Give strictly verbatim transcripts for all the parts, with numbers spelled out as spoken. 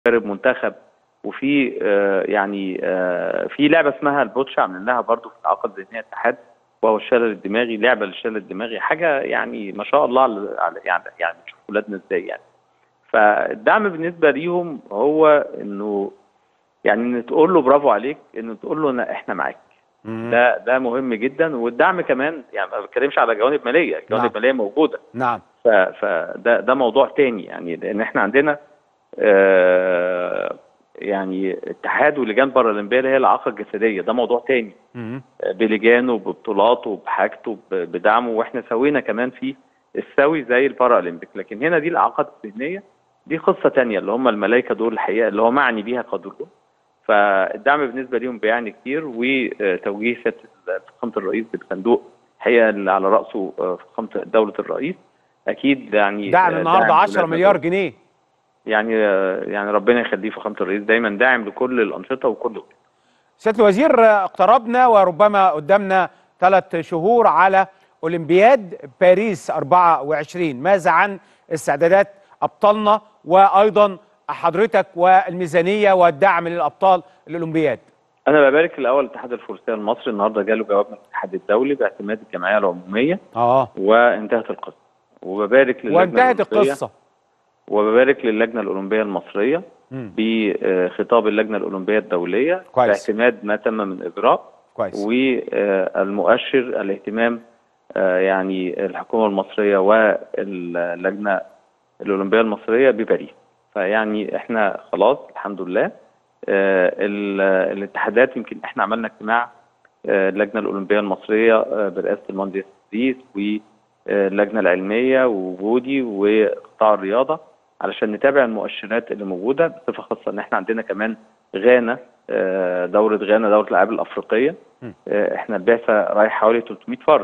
مدرب منتخب، وفي آه يعني آه في لعبه اسمها البوتش عملناها برضو في اعاقه ذهنيه اتحاد، وهو الشلل الدماغي، لعبه للشلل الدماغي، حاجه يعني ما شاء الله على يعني يعني بتشوف ولادنا ازاي يعني. فالدعم بالنسبه ليهم هو انه يعني ان تقول له برافو عليك، انه تقول له إن احنا معاك. ده ده مهم جدا. والدعم كمان يعني ما بتكلمش على جوانب ماليه، الجوانب نعم. الماليه موجوده. نعم. فده ده موضوع تاني يعني، لان احنا عندنا آه يعني اتحاد ولجان بارالمبيه اللي هي الاعاقه الجسديه، ده موضوع تاني بلجانه ببطولاته بحاجته بدعمه، واحنا سوينا كمان فيه السوي زي البارالمبيك. لكن هنا دي الاعاقات الذهنيه دي قصه تانيه، اللي هم الملائكه دول الحقيقه اللي هو معني بيها قدرهم. فالدعم بالنسبه ليهم بيعني كتير، وتوجيه سياده فخامه الرئيس بالصندوق الحقيقه اللي على راسه فخامه دوله الرئيس اكيد يعني دعم النهارده عشرة مليار جنيه. يعني يعني ربنا يخليه فخامه الرئيس، دايما داعم لكل الانشطه وكل. سياده الوزير، اقتربنا وربما قدامنا ثلاث شهور على اولمبياد باريس أربعة وعشرين، ماذا عن استعدادات ابطالنا وايضا حضرتك والميزانيه والدعم للابطال الاولمبياد؟ انا ببارك الاول الاتحاد الفروسيه المصري، النهارده جاله جواب من الاتحاد الدولي باعتماد الجمعيه العموميه اه وانتهت القصه. وببارك للجنه وانتهت الأولمبية القصه وببارك للجنه الاولمبيه المصريه بخطاب اللجنه الاولمبيه الدوليه كويس. باعتماد ما تم من اجراء كويس. والمؤشر الاهتمام يعني الحكومه المصريه واللجنه الاولمبيه المصريه بباريس. فيعني احنا خلاص الحمد لله. آه الاتحادات، يمكن احنا عملنا اجتماع آه اللجنه الاولمبيه المصريه آه برئاسه المهندس إدريس واللجنه العلميه ووجودي وقطاع الرياضه علشان نتابع المؤشرات اللي موجوده، بصفه خاصه ان احنا عندنا كمان غانا، آه دوره غانا، دوره الالعاب الافريقيه. آه احنا البعثه رايح حوالي ثلاثمائة فرد،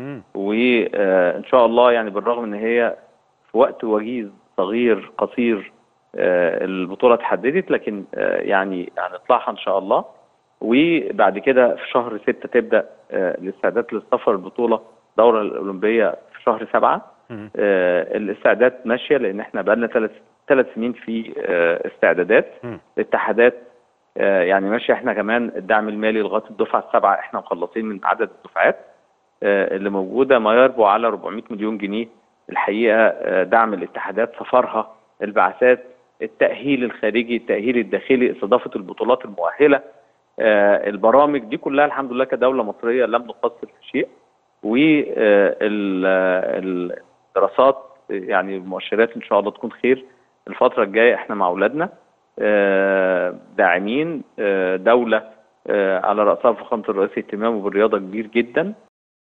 وان شاء الله يعني بالرغم ان هي في وقت وجيز صغير قصير البطوله اتحددت، لكن يعني هنطلعها ان شاء الله. وبعد كده في شهر ستة تبدا الاستعدادات للسفر البطوله الدوره الاولمبيه في شهر سبعة. الاستعدادات ماشيه لان احنا بقى لنا ثلاث ثلاث سنين في استعدادات. الاتحادات يعني ماشيه، احنا كمان الدعم المالي لغايه الدفعه السابعه احنا مخلصين من عدد الدفعات اللي موجوده ما يربو على أربعمائة مليون جنيه. الحقيقه دعم الاتحادات، سفرها، البعثات، التأهيل الخارجي، التأهيل الداخلي، استضافة البطولات المؤهلة، آه البرامج دي كلها الحمد لله كدولة مصرية لم نقصر في شيء. والدراسات يعني المؤشرات إن شاء الله تكون خير الفترة الجاية. احنا مع أولادنا آه داعمين آه دولة آه على رأسها فخامة الرئيس اهتمامه بالرياضة كبير جدا.